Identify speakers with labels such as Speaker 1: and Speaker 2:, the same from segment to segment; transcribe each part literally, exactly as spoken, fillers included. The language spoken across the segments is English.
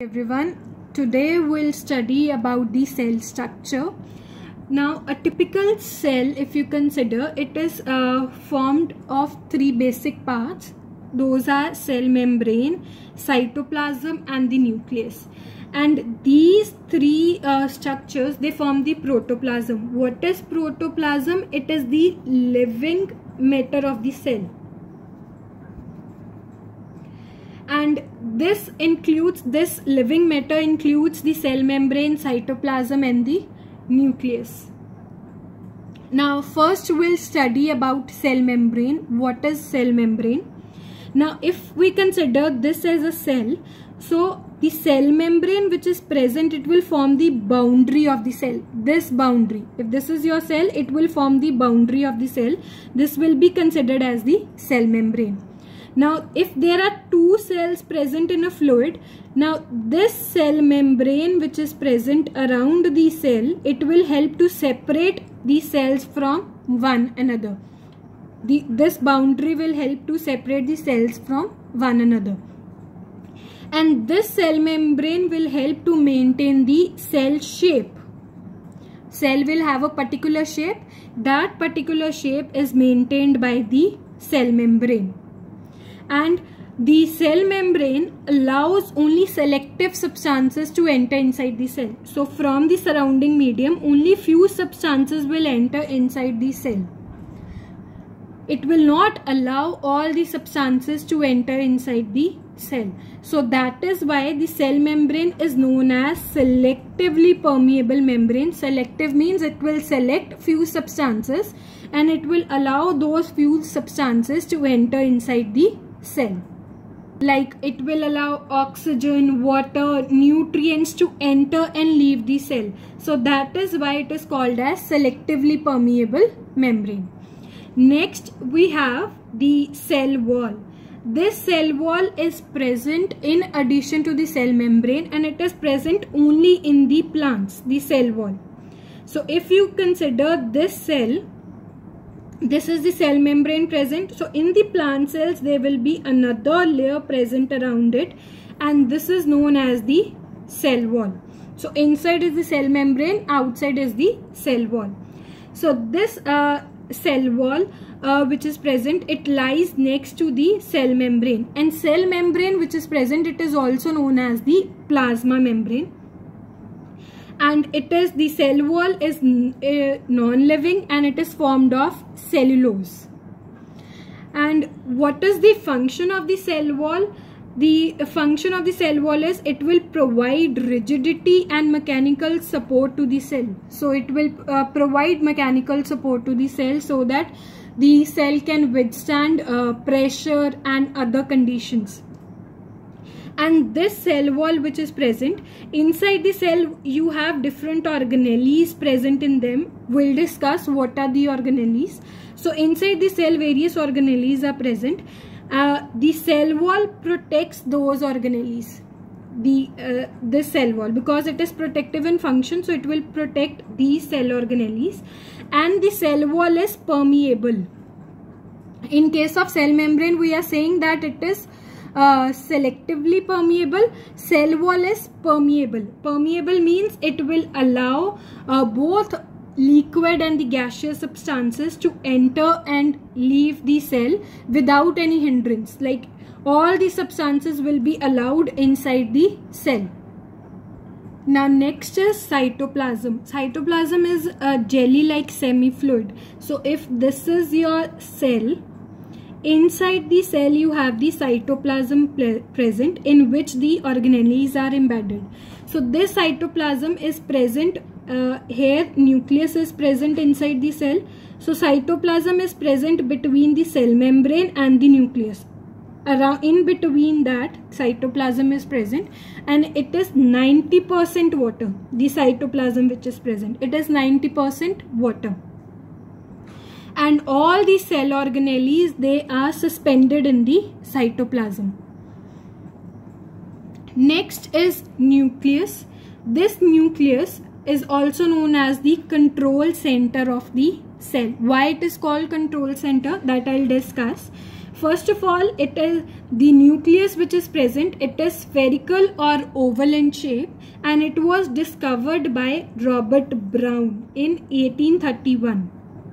Speaker 1: Everyone, today we'll study about the cell structure. Now a typical cell, if you consider, it is uh, formed of three basic parts. Those are cell membrane, cytoplasm and the nucleus. And these three uh, structures, they form the protoplasm. What is protoplasm? It is the living matter of the cell. And this includes, this living matter includes the cell membrane, cytoplasm and the nucleus. Now first we'll study about cell membrane. What is cell membrane? Now if we consider this as a cell, so the cell membrane which is present, it will form the boundary of the cell. This boundary, if this is your cell, it will form the boundary of the cell. This will be considered as the cell membrane. Now if there are two cells present in a fluid, now this cell membrane which is present around the cell, it will help to separate the cells from one another. The, this boundary will help to separate the cells from one another. And this cell membrane will help to maintain the cell shape. Cell will have a particular shape. That particular shape is maintained by the cell membrane. And the cell membrane allows only selective substances to enter inside the cell. So from the surrounding medium, only few substances will enter inside the cell. It will not allow all the substances to enter inside the cell. So that is why the cell membrane is known as selectively permeable membrane. Selective means it will select few substances and it will allow those few substances to enter inside the cell. Like it will allow oxygen, water, nutrients to enter and leave the cell. So that is why it is called as selectively permeable membrane. Next we have the cell wall. This cell wall is present in addition to the cell membrane, and it is present only in the plants, the cell wall. So if you consider this cell, this is the cell membrane present. So in the plant cells there will be another layer present around it, and this is known as the cell wall. So inside is the cell membrane, outside is the cell wall. So this uh, cell wall uh, which is present, it lies next to the cell membrane, and cell membrane which is present, it is also known as the plasma membrane. And it is, the cell wall is uh, non-living and it is formed of cellulose. And what is the function of the cell wall? The function of the cell wall is it will provide rigidity and mechanical support to the cell. So it will uh, provide mechanical support to the cell so that the cell can withstand uh, pressure and other conditions. And this cell wall which is present, inside the cell you have different organelles present in them. We'll discuss what are the organelles. So inside the cell various organelles are present. Uh, the cell wall protects those organelles. The uh, this cell wall, because it is protective in function, so it will protect these cell organelles. And the cell wall is permeable. In case of cell membrane, we are saying that it is Uh, selectively permeable. Cell wall is permeable. Permeable means it will allow uh, both liquid and the gaseous substances to enter and leave the cell without any hindrance. Like all the substances will be allowed inside the cell. Now next is cytoplasm. Cytoplasm is a jelly-like semi-fluid. So if this is your cell, inside the cell you have the cytoplasm present, in which the organelles are embedded. So this cytoplasm is present uh, here. Nucleus is present inside the cell. So cytoplasm is present between the cell membrane and the nucleus. Around in between that, cytoplasm is present, and it is ninety percent water. The cytoplasm which is present, it is ninety percent water. And all the cell organelles, they are suspended in the cytoplasm. Next is nucleus. This nucleus is also known as the control center of the cell. Why it is called control center, that I'll discuss. First of all, it is the nucleus which is present. It is spherical or oval in shape, and it was discovered by Robert Brown in eighteen thirty-one.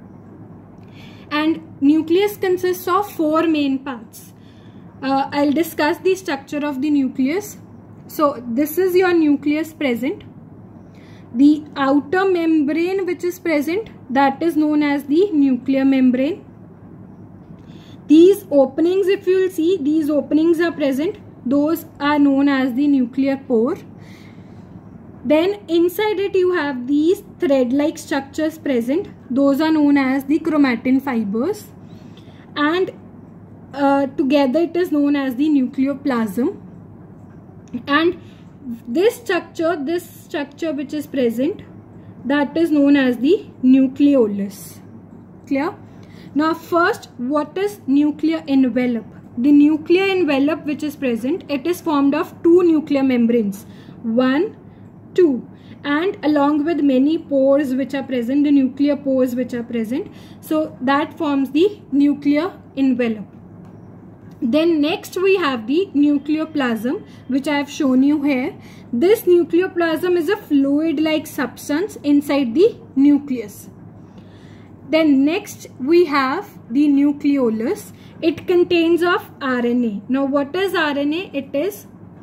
Speaker 1: And nucleus consists of four main parts. Uh, I'll discuss the structure of the nucleus. So this is your nucleus present. The outer membrane which is present, that is known as the nuclear membrane. These openings, if you will see, these openings are present. Those are known as the nuclear pore. Then inside it you have these thread-like structures present. Those are known as the chromatin fibers. And uh, together it is known as the nucleoplasm. And this structure, this structure which is present, that is known as the nucleolus. Clear? Now first, what is nuclear envelope? The nuclear envelope which is present, it is formed of two nuclear membranes. One, two. And along with many pores which are present, the nuclear pores which are present. So that forms the nuclear envelope. Then next we have the nucleoplasm, which I have shown you here. This nucleoplasm is a fluid-like substance inside the nucleus. Then next we have the nucleolus. It contains of R N A. Now what is R N A? It is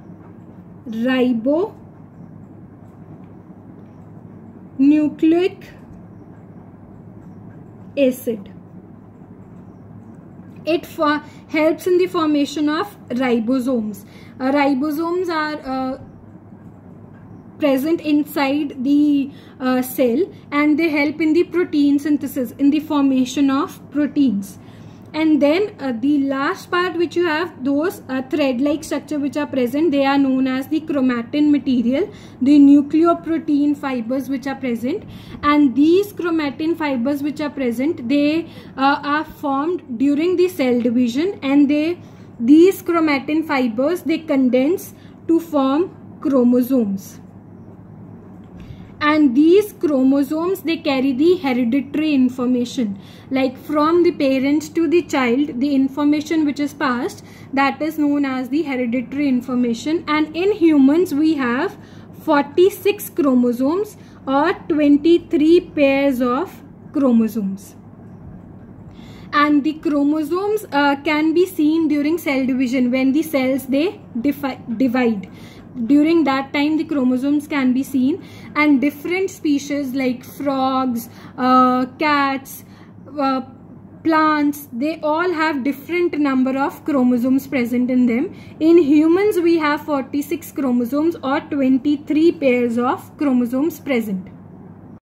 Speaker 1: ribonucleic acid. It helps in the formation of ribosomes. Uh, ribosomes are uh, present inside the uh, cell, and they help in the protein synthesis, in the formation of proteins. And then uh, the last part which you have, those uh, thread-like structure which are present, they are known as the chromatin material, the nucleoprotein fibers which are present. And these chromatin fibers which are present, they uh, are formed during the cell division, and they these chromatin fibers, they condense to form chromosomes. And these chromosomes, they carry the hereditary information, like from the parents to the child, the information which is passed, that is known as the hereditary information. And in humans we have forty-six chromosomes, or twenty-three pairs of chromosomes. And the chromosomes uh, can be seen during cell division, when the cells, they divide. During that time the chromosomes can be seen, and different species like frogs, uh, cats, uh, plants, they all have different number of chromosomes present in them. In humans we have forty-six chromosomes, or twenty-three pairs of chromosomes present.